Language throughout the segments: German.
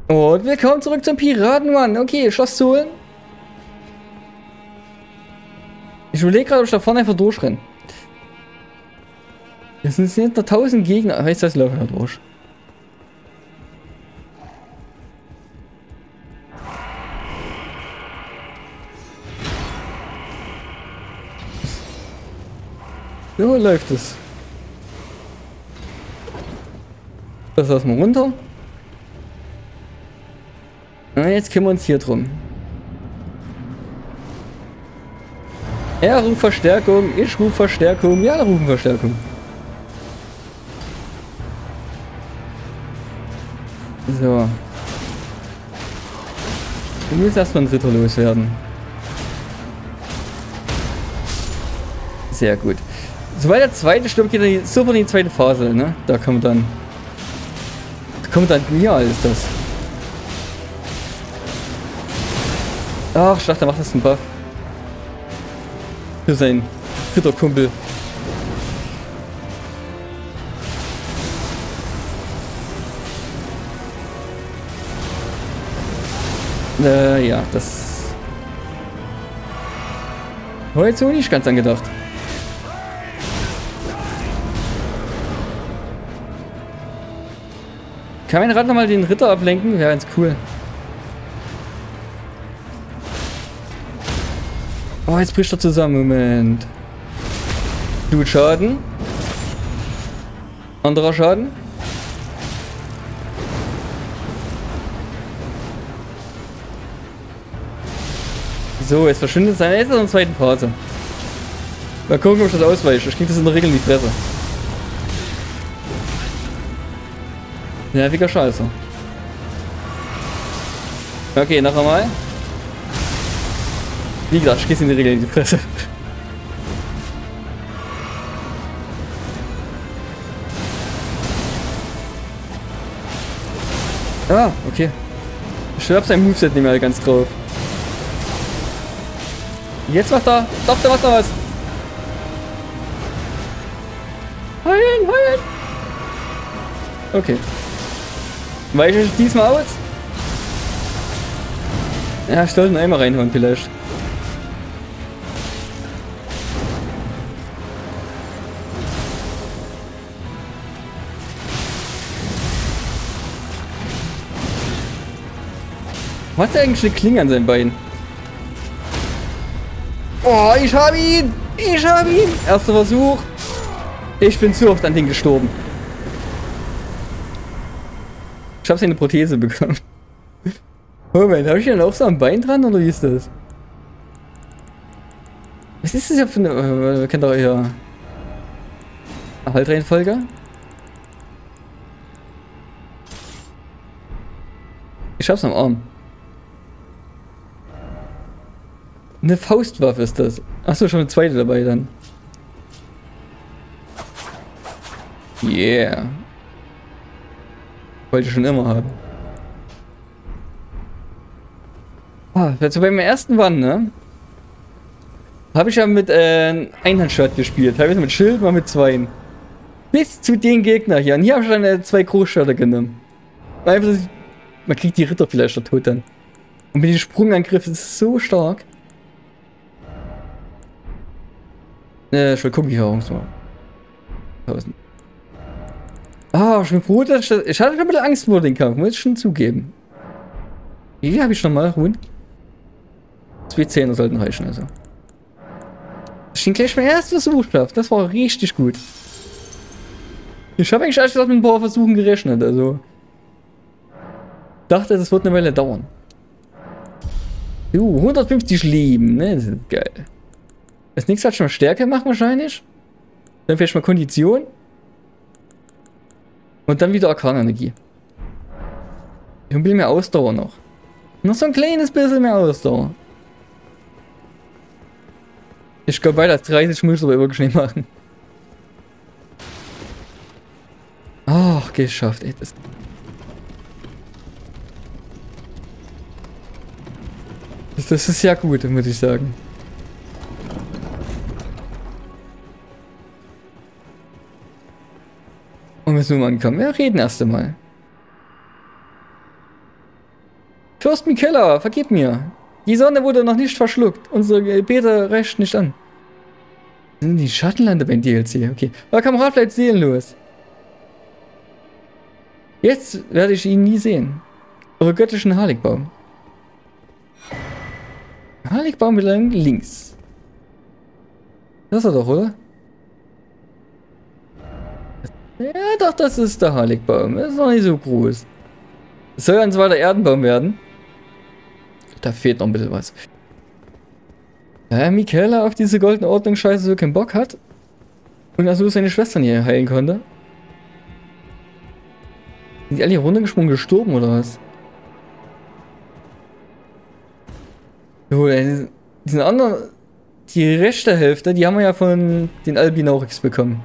Und willkommen zurück zum Piratenmann. Okay, Schloss zu holen. Ich überlege gerade, ob ich da vorne einfach durchrenne. Es sind jetzt noch 1000 Gegner. Heißt das, laufen wir durch. So läuft es. Das lassen wir runter. Und jetzt kümmern wir uns hier drum. Er ruft Verstärkung, ich rufe Verstärkung, wir alle rufen Verstärkung. So. Wir müssen erstmal einen Ritter loswerden. Sehr gut. Sobald der zweite stirbt, geht er sofort in die zweite Phase, ne? Da kommt dann. Genial ist das. Ach, ich dachte, er macht das einen Buff. Für seinen Ritterkumpel. Ja, das war jetzt so nicht ganz angedacht. Kann mein Rad nochmal den Ritter ablenken? Wäre ganz cool. Oh, jetzt bricht er zusammen. Moment. Tut Schaden. Anderer Schaden. So, jetzt verschwindet sein. Jetzt ist er in der zweiten Phase. Mal gucken, ob ich das ausweiche. Ich krieg das in der Regel in die Fresse. Nerviger Scheiße. Okay, noch einmal. Wie gesagt, ich krieg's in der Regel in die Fresse. Ah, okay. Ich hab sein Moveset nicht mehr ganz drauf. Jetzt macht er. Doch, der macht noch was. Heilen, heilen. Okay. Weiche ich diesmal aus? Ja, ich sollte ihn einmal reinhauen vielleicht. Hat er eigentlich eine Klinge an seinem Bein? Oh, ich hab ihn! Ich hab ihn! Erster Versuch. Ich bin zu oft an den gestorben. Ich habe seine Prothese bekommen. Moment, habe ich denn auch so am Bein dran oder wie ist das? Was ist das ja für eine... kennt ihr ja... Haltreihenfolge? Ich hab's am Arm. Eine Faustwaffe ist das. Achso, schon eine zweite dabei dann. Yeah. Wollte ich schon immer haben. Ah, also beim ersten Wand, ne? Habe ich ja mit Einhandschwert gespielt. Teilweise mit Schild, mal mit Zweien. Bis zu den Gegner hier. Und hier habe ich dann 2 Großschwerter genommen. Einfach, man kriegt die Ritter vielleicht noch tot dann. Und mit dem Sprungangriff ist es so stark. Ich will gucken, wie herum es war. 1000. Ah, ich bin froh, dass ich hatte ein bisschen Angst vor dem Kampf, muss ich schon zugeben. Wie habe ich nochmal? Ruhen? 2 Zehner sollten reichen, also. Ich bin gleich mein erstes Versuch geschafft. Das war richtig gut. Ich habe eigentlich erst mit ein paar Versuchen gerechnet, also. Dachte, das wird eine Weile dauern. 150 Leben, ne? Das ist geil. Das nächste hat schon mal Stärke machen wahrscheinlich. Dann vielleicht mal Kondition. Und dann wieder Arkanenergie. Ich will mehr Ausdauer noch. Noch so ein kleines bisschen mehr Ausdauer. Ich glaube, weiter als 30 muss ich aber wirklich nicht machen. Ach, geschafft, ey. Das ist ja gut, muss ich sagen. Und müssen wir mal ankommen. Wir reden erst einmal. Fürst Mikella, vergib mir. Die Sonne wurde noch nicht verschluckt. Unsere Gebete reicht nicht an. Sind die Schattenlande beim DLC? Okay. Aber Kamerad bleibt seelenlos. Jetzt werde ich ihn nie sehen. Eure göttlichen Harligbaum. Harligbaum wieder links. Das ist er doch, oder? Ja, doch, das ist der Harligbaum. Das ist noch nicht so groß. Es soll ein zweiter Erdenbaum werden. Da fehlt noch ein bisschen was. Da Mikella auf diese goldene Ordnung scheiße so keinen Bock hat und also seine Schwestern hier heilen konnte. Sind die alle hier runtergesprungen gestorben oder was? So, diesen anderen, die rechte Hälfte, die haben wir ja von den Albinaurix bekommen.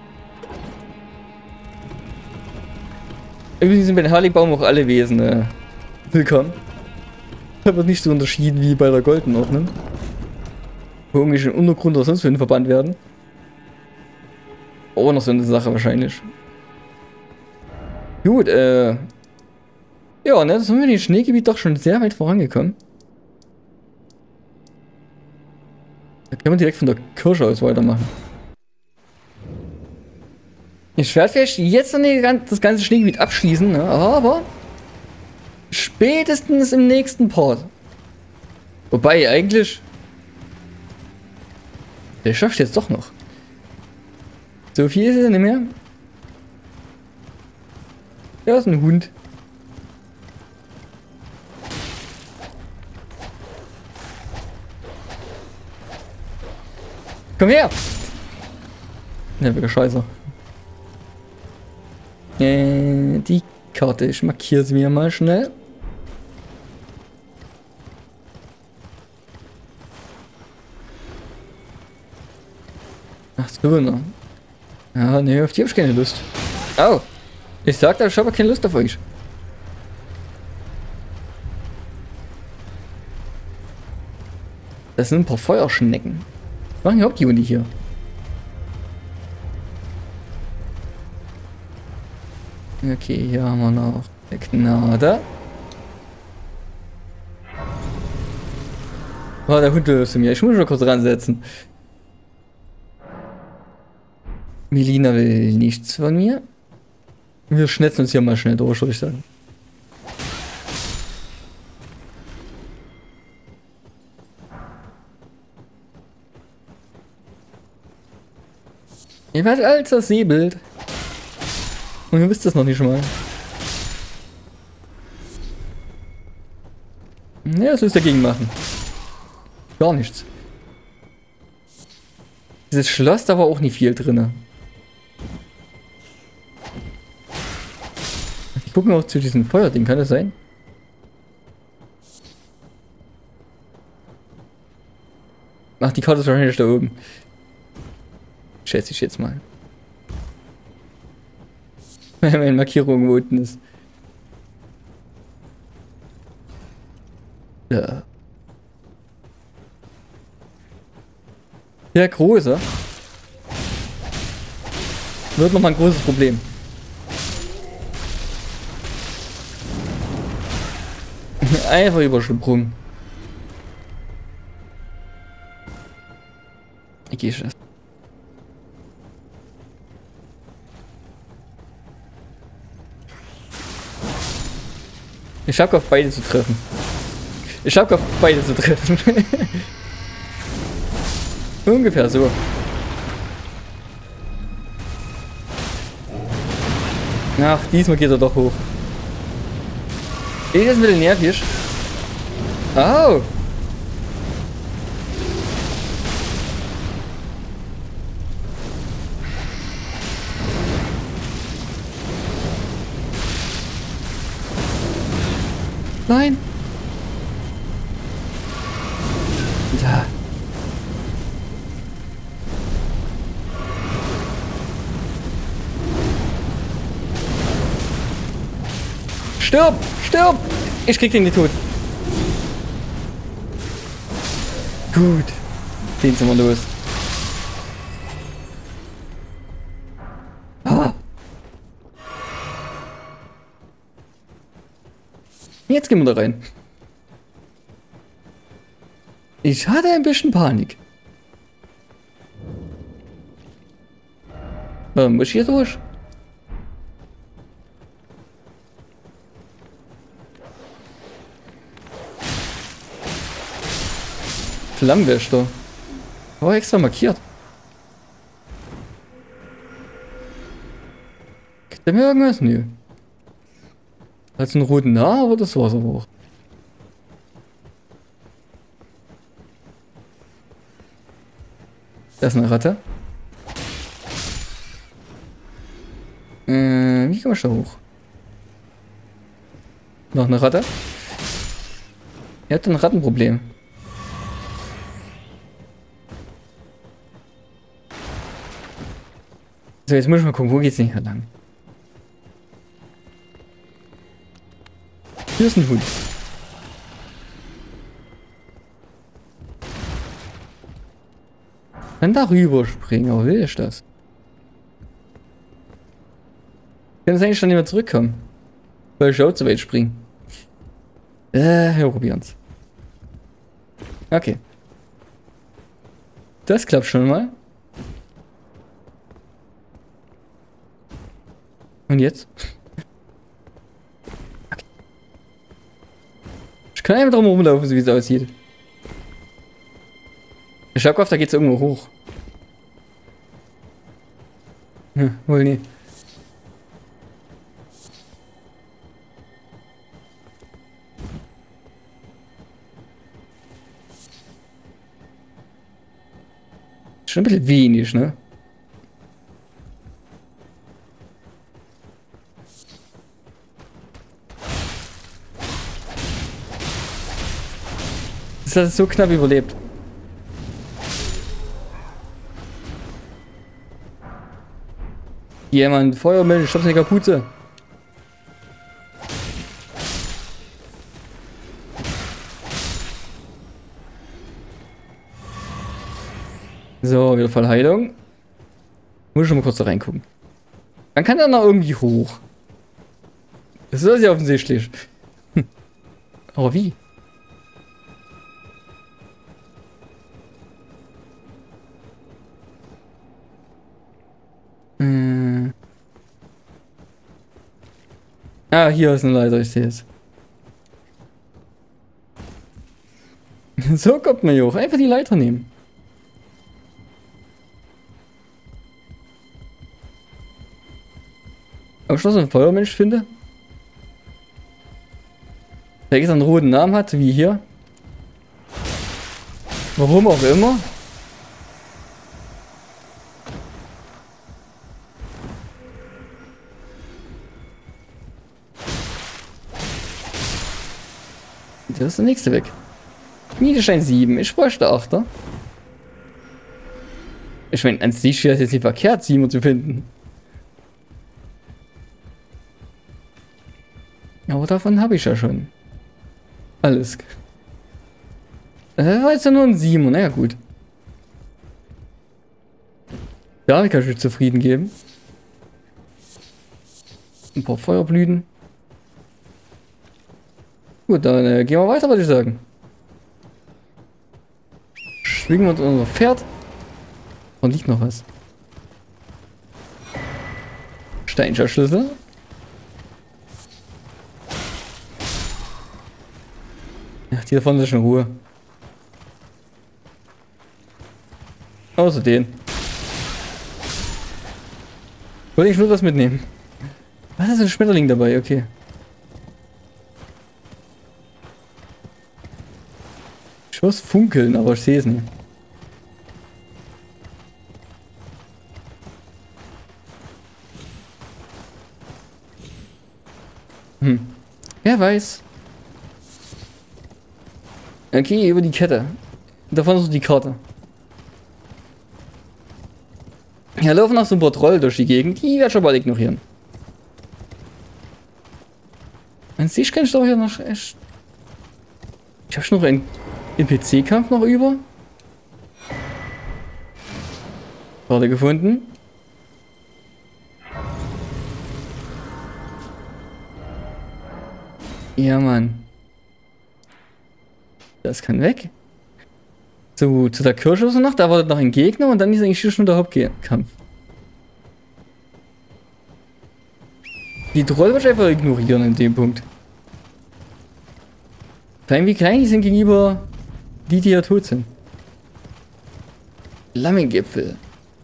Übrigens sind bei den Harligbaum auch alle Wesen willkommen. Da wird nicht so unterschieden wie bei der goldenen Ordnung. Wo irgendwelche Untergrund oder sonst wohin verbannt werden. Oh, noch so eine Sache wahrscheinlich. Gut, ja, ne, das sind wir in dem Schneegebiet doch schon sehr weit vorangekommen. Da können wir direkt von der Kirche aus weitermachen. Ich werde vielleicht jetzt noch das ganze Schneegebiet abschließen, ne, aber spätestens im nächsten Part. Wobei, eigentlich... Der schafft jetzt doch noch. So viel ist es nicht mehr. Ja, ist ein Hund. Komm her! Ne, wieder scheiße. Die Karte, ich markiere sie mir mal schnell. Ach so, ne? Ja, ne, auf die hab ich keine Lust. Au! Ich sagte, ich habe keine Lust auf euch. Das sind ein paar Feuerschnecken. Was machen überhaupt die Hunde hier? Okay, hier haben wir noch eine Gnade. Oh, der Hund will zu mir. Ich muss mich mal kurz ransetzen. Melina will nichts von mir. Wir schnetzen uns hier mal schnell durch, würde ich sagen. Ihr werdet alles das Seebild. Und ihr wisst das noch nicht schon mal. Ja, was willst du dagegen machen? Gar nichts. Dieses Schloss, da war auch nicht viel drin. Ich gucke noch zu diesem Feuerding, kann das sein? Ach, die Karte ist wahrscheinlich da oben. Schätze ich jetzt mal. Meine Markierung wo unten ist. Ja. Der Große wird nochmal ein großes Problem. Einfach übersprungen. Ich gehe schon. Ich hab gehofft, beide zu treffen. Ich hab gehofft, beide zu treffen. Ungefähr so. Ach, diesmal geht er doch hoch. Ist das ein bisschen nervig? Oh! Nein! Ja. Stirb! Stirb! Ich krieg den nicht tot. Gut. Den sind wir los. Ah. Jetzt gehen wir da rein. Ich hatte ein bisschen Panik. Warum muss ich hier durch? Flammenwächter. Oh, extra markiert. Gibt der mir irgendwas? Nö. Hat einen roten Nah, aber das war's aber auch. Da ist eine Ratte. Wie komme ich da hoch? Noch eine Ratte? Ihr habt ein Rattenproblem. So, jetzt muss ich mal gucken, wo geht's denn hier lang? Hier ist ein Hund. Kann da rüber springen, aber will ich das? Ich kann jetzt eigentlich schon nicht mehr zurückkommen. Weil ich auch zu weit springen. Wir probieren's. Okay. Das klappt schon mal. Und jetzt? Okay. Ich kann einfach drum rumlaufen, so wie es aussieht. Ich hab gehofft, da geht's irgendwo hoch. Hm, wohl nie. Schon ein bisschen wenig, ne? Das hat es so knapp überlebt. Jemand, Feuermelden, stopp eine Kapuze. So, wieder Vollheilung. Muss schon mal kurz da reingucken. Man kann da noch irgendwie hoch. Das ist ja offensichtlich. Aber wie? Ah, hier ist eine Leiter, ich sehe es. So kommt man hier hoch. Einfach die Leiter nehmen. Ob ich noch so einen Feuermensch finde? Der jetzt einen roten Namen hat, wie hier. Warum auch immer. Das ist der nächste weg. Niederstein 7. Ich bräuchte 8er. Ich meine, an sich wäre es jetzt nicht verkehrt, 7 zu finden. Aber davon habe ich ja schon. Alles. Das war jetzt ja nur ein 7. Naja, gut. Da kann ich mich zufrieden geben. Ein paar Feuerblüten. Gut, dann gehen wir weiter, würde ich sagen. Schwingen wir uns unser Pferd. Und liegt noch was. Steinschlüssel. Ja, die da vorne ist schon Ruhe. Außer den. Wollte ich nur was mitnehmen. Was ist ein Schmetterling dabei? Okay. Ich muss funkeln, aber ich sehe es nicht. Wer weiß. Okay, über die Kette. Davon ist die Karte. Hier laufen noch so ein paar Troll durch die Gegend. Die werde ich schon bald ignorieren. An sich kann ich doch hier noch echt... Ich habe schon noch einen NPC-Kampf noch über. Karte gefunden. Ja, Mann. Das kann weg. zu der Kirche oder so noch, da wartet noch ein Gegner und dann ist eigentlich hier schon der Hauptkampf. Die Troll wird einfach ignorieren in dem Punkt. Vor allem wie klein die sind gegenüber die ja tot sind. Flammengipfel.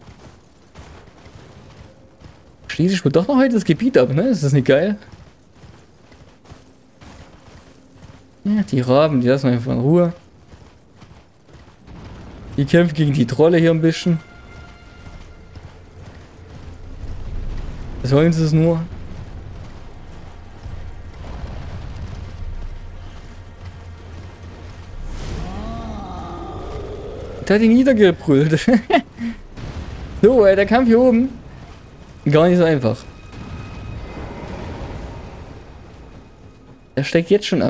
Schließe ich wohl doch noch heute das Gebiet ab, ne? Ist das nicht geil? Ja, die Raben, die lassen wir einfach in Ruhe. Die kämpfen gegen die Trolle hier ein bisschen. Was wollen sie es nur? Der hat ihn niedergebrüllt. So, der Kampf hier oben. Gar nicht so einfach. Der steckt jetzt schon ab.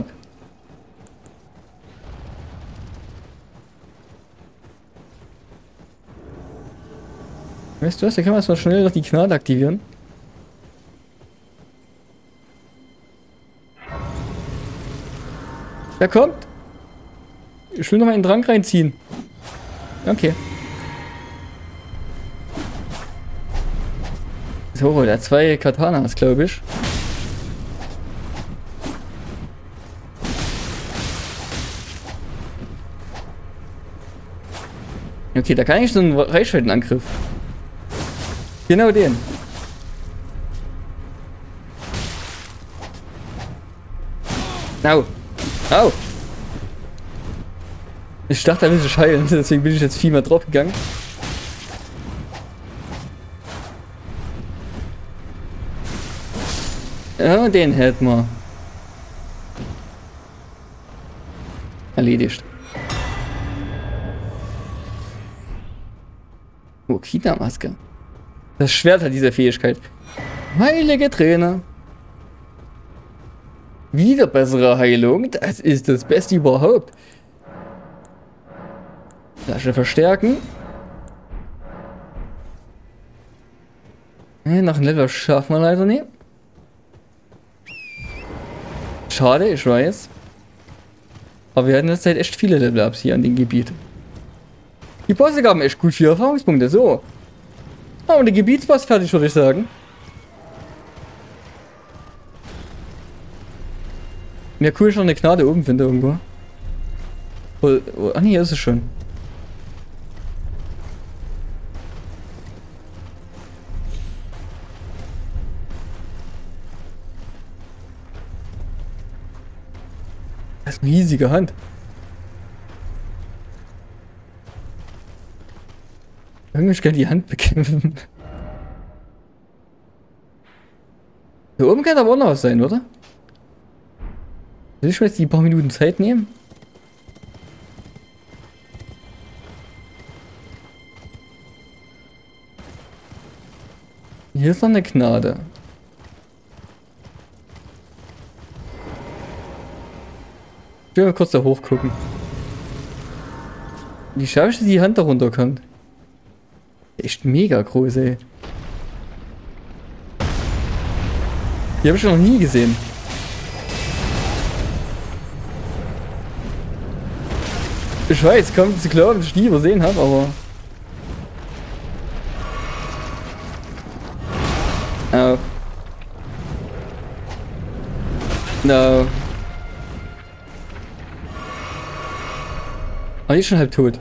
Weißt du was, da kann man erstmal schnell noch die Gnade aktivieren. Der kommt. Ich will noch mal einen Trank reinziehen. Okay. So, der hat 2 Katanas, glaube ich. Okay, da kann ich so einen Reichweitenangriff. Genau den. Au. Au. Ich dachte, da müsste ich heilen, deswegen bin ich jetzt viel mehr drauf gegangen. Ja, den hätten wir. Erledigt. Oh, China-Maske. Das Schwert hat diese Fähigkeit. Heilige Trainer. Wieder bessere Heilung. Das ist das Beste überhaupt. Flasche verstärken. Noch ein Level schaffen wir leider nicht. Schade, ich weiß. Aber wir hatten jetzt halt echt viele Level-Ups hier an dem Gebiet. Die Bosse gaben echt gut 4 Erfahrungspunkte, so. Ah, und der Gebietsboss fertig, würde ich sagen. Wäre cool, schon eine Gnade oben finde irgendwo. Ah, nee, hier ist es schon. Das ist eine riesige Hand. Irgendwie kann die Hand bekämpfen. Hier oben kann aber auch noch was sein, oder? Will ich mir jetzt die paar Minuten Zeit nehmen? Hier ist noch eine Gnade. Ich will mal kurz da hoch gucken. Wie schaffe ich, dass die Hand da runterkommt? Echt mega groß, ey. Die habe ich noch nie gesehen. Ich weiß, kaum zu glauben, dass ich die übersehen habe, aber... Oh. No. Oh, die ist schon halb tot.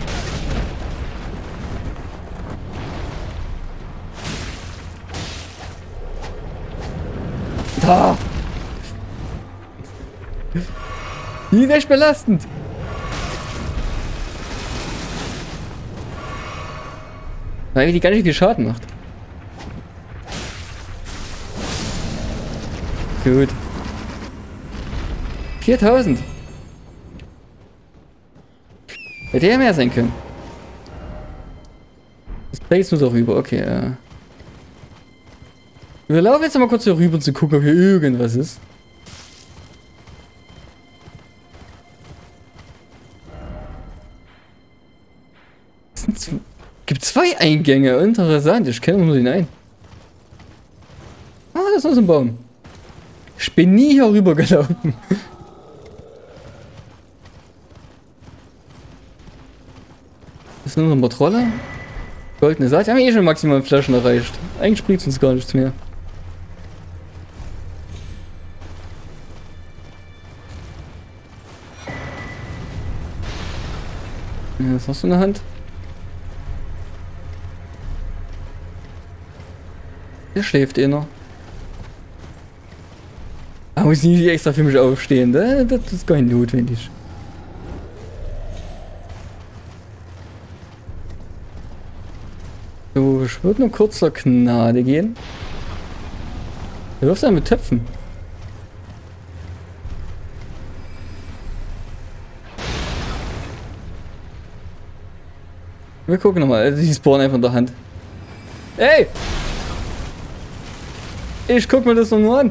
Da! Die ist echt belastend. Weil die gar nicht viel Schaden macht. Gut. 4000. Hätte ja mehr sein können. Das Place muss auch rüber, okay. Wir laufen jetzt mal kurz hier rüber, um zu gucken, ob hier irgendwas ist. Es gibt 2 Eingänge, interessant, ich kenne nur den einen. Ah, das ist noch so ein Baum. Ich bin nie hier rüber gelaufen. So, noch eine Trolle. Goldene Saat. Wir haben eh schon maximal Flaschen erreicht. Eigentlich bringt es uns gar nichts mehr. Ja, was hast du in der Hand? Der schläft eh noch. Aber muss nicht extra für mich aufstehen. Das ist gar nicht notwendig. So, ich würde nur kurz zur Gnade gehen. Du wirfst ja mit Töpfen. Wir gucken nochmal. Also die spawnen einfach in der Hand. Ey! Ich guck mir das doch nur an.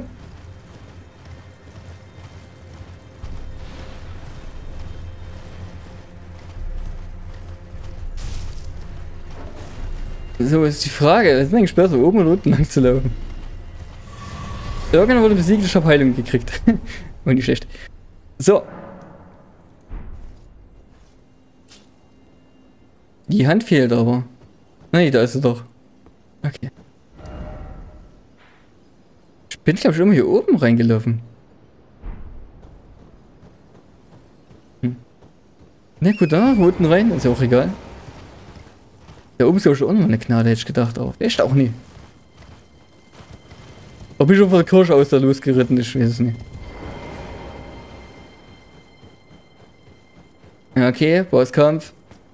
So ist die Frage, es ist eigentlich besser, oben oder unten lang zu laufen. Irgendwann wurde besiegt, ich habe Heilung gekriegt. Und nicht schlecht. So. Die Hand fehlt aber. Nein, da ist sie doch. Okay. Ich bin, glaube ich, immer hier oben reingelaufen. Na gut, da, unten rein, ist ja auch egal. Da oben ist ja schon auch noch eine Gnade, hätte ich gedacht, aber echt auch nie. Ob ich schon von der Kirche aus da losgeritten ist, ich weiß es nicht. Ja, okay, Bosskampf.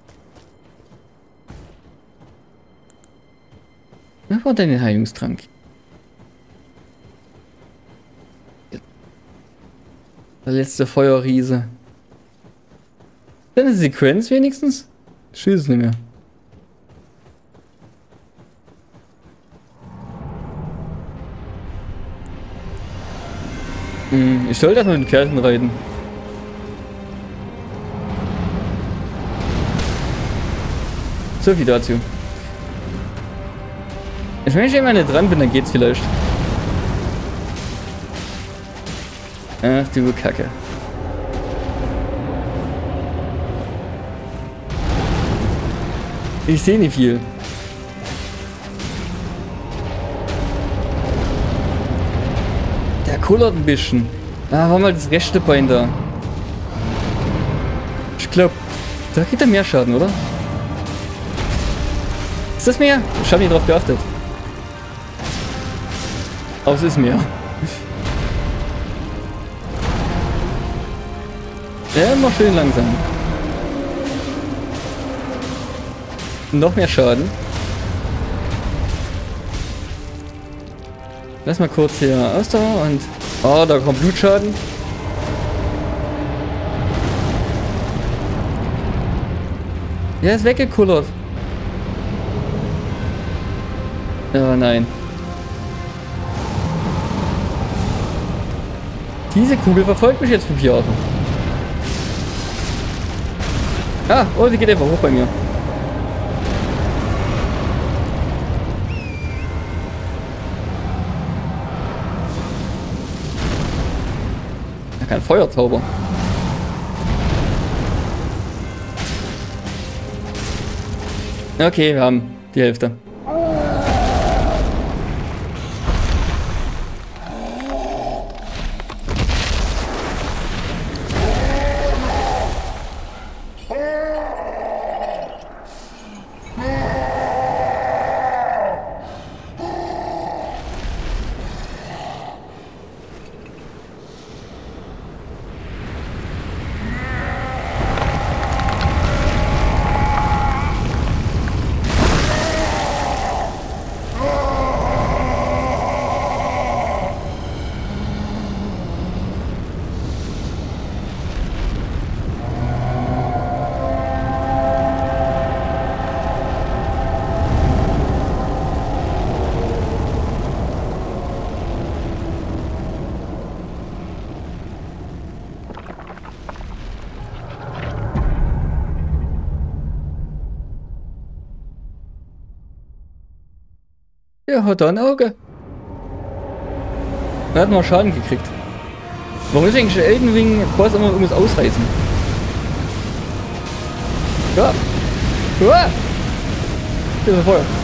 Was war denn der Heilungstrank? Der letzte Feuerriese. Eine Sequenz wenigstens? Ich weiß es nicht mehr. Ich sollte erstmal mit den Pferden reiten. So viel dazu. Ich meine, wenn ich immer nicht dran bin, dann geht's vielleicht. Ach du Kacke. Ich sehe nicht viel. Der kullert ein bisschen. Ah, war mal das rechte Bein da. Ich glaube, da geht er mehr Schaden, oder? Ist das mehr? Ich habe nicht drauf geachtet. Aber es ist mehr. Ja, immer schön langsam. Noch mehr Schaden. Lass mal kurz hier Ausdauer und... Oh, da kommt Blutschaden. Der ist weggekullert. Oh nein. Diese Kugel verfolgt mich jetzt 5 Jahre. Ah, oh, sie geht einfach hoch bei mir. Er kann Feuerzauber. Okay, wir haben die Hälfte. Er hat da ein Auge. Er hat noch Schaden gekriegt. Warum ist eigentlich der Elden Ring Boss immer irgendwas ausreißen? Ja. Uah! Hier ist Feuer.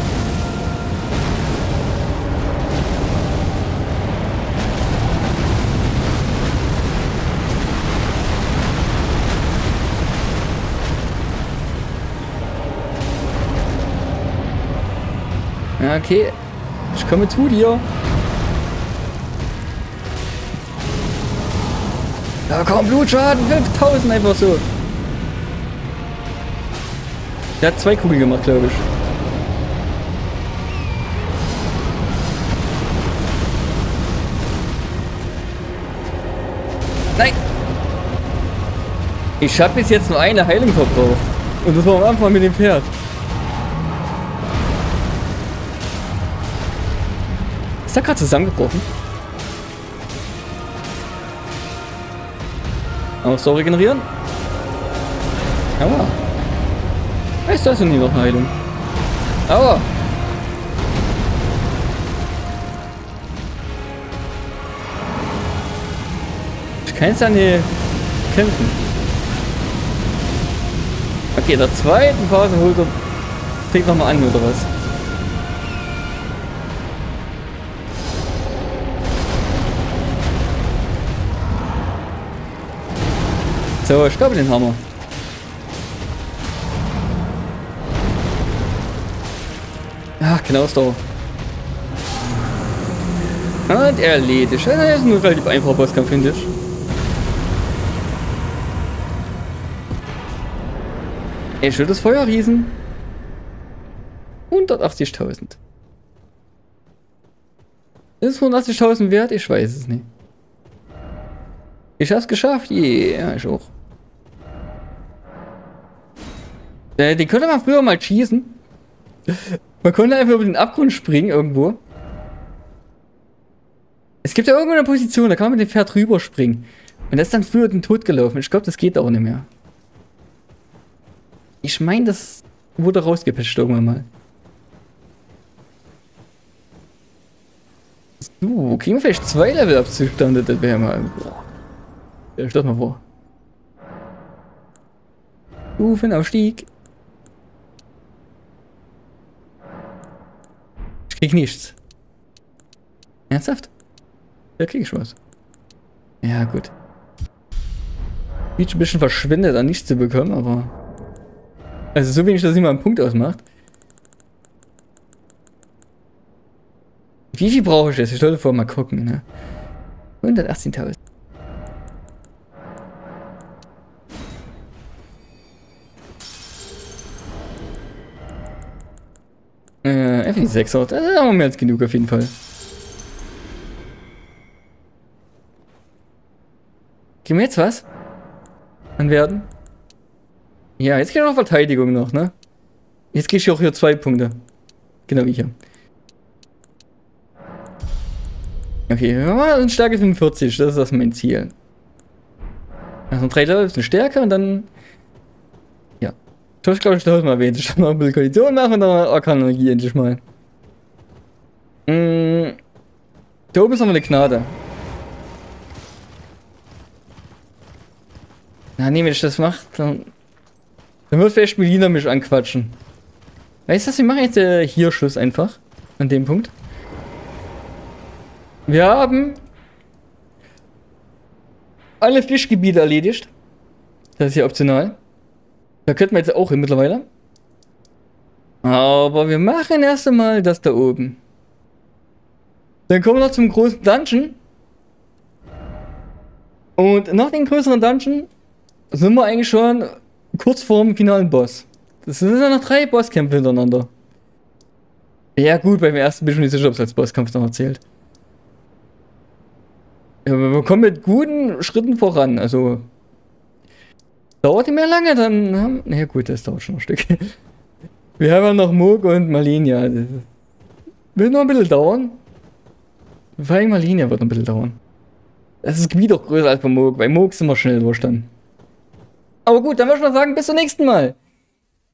Ja, okay. Ich komme zu dir. Da kommt Blutschaden, 5000 einfach so. Der hat 2 Kugeln gemacht, glaube ich. Nein! Ich habe bis jetzt nur eine Heilung verbraucht. Und das war am Anfang mit dem Pferd. Ist da gerade zusammengebrochen? Auch so regenerieren? Aua. Ist das denn hier noch eine Heilung? Aua. Ich kann jetzt nicht kämpfen. Okay, der zweiten Phase holt er. Fängt nochmal an, oder was? So, ich glaube den Hammer. Ach, genau so. Und erledigt. Das ist ein relativ einfacher Bosskampf, finde ich. Ich will das Feuerriesen. 180.000. Ist 180.000 wert? Ich weiß es nicht. Ich hab's geschafft. Yeah, ich auch. Den konnte man früher mal schießen. Man konnte einfach über den Abgrund springen irgendwo. Es gibt ja irgendwo eine Position, da kann man mit dem Pferd rüberspringen. Und das ist dann früher den Tod gelaufen. Ich glaube, das geht auch nicht mehr. Ich meine, das wurde rausgepatcht irgendwann mal. So, kriegen wir vielleicht 2 Level-Ups zustande? Das wäre mal... Boah. Ja, stell mal vor. Stufenaufstieg. Ich krieg nichts. Ernsthaft? Da krieg ich was. Ja, gut. Sieht ein bisschen verschwindet, an nichts zu bekommen, aber... Also so wenig, dass immer einen Punkt ausmacht. Wie viel brauche ich jetzt? Ich sollte vorher mal gucken, ne? 118.000. Einfach die 6 Ort. Das haben wir mehr als genug auf jeden Fall. Gehen wir jetzt was? Anwerten? Ja, jetzt geht noch Verteidigung noch, ne? Jetzt krieg ich auch hier 2 Punkte. Genau wie hier. Okay, wir sind Stärke 45, das ist mein Ziel. Also 3 Level sind stärker und dann... Ja. Ich glaube, ich habe mal erwähnt. Ich habe noch ein bisschen Kondition machen und dann Arkanenergie endlich mal. Da oben ist noch mal eine Gnade. Na nee, wenn ich das mache, dann wird vielleicht Melina mich anquatschen. Weißt du was, wir machen jetzt hier Schluss einfach. An dem Punkt. Wir haben alle Fischgebiete erledigt. Das ist ja optional. Da könnten wir jetzt auch hin mittlerweile. Aber wir machen erst einmal das da oben. Dann kommen wir noch zum großen Dungeon. Und nach dem größeren Dungeon sind wir eigentlich schon kurz vorm finalen Boss. Das sind ja noch 3 Bosskämpfe hintereinander. Ja gut, beim ersten bin ich nicht sicher, ob es als Bosskampf noch zählt. Ja, wir kommen mit guten Schritten voran, also... Dauert nicht mehr lange, dann haben... Na ja, gut, das dauert schon ein Stück. Wir haben ja noch Moog und Malenia. Das wird noch ein bisschen dauern. Vor allem Malenia wird noch ein bisschen dauern. Das ist das Gebiet auch größer als bei Moog. Bei Moog sind wir schnell durch dann. Aber gut, dann würde ich mal sagen, bis zum nächsten Mal.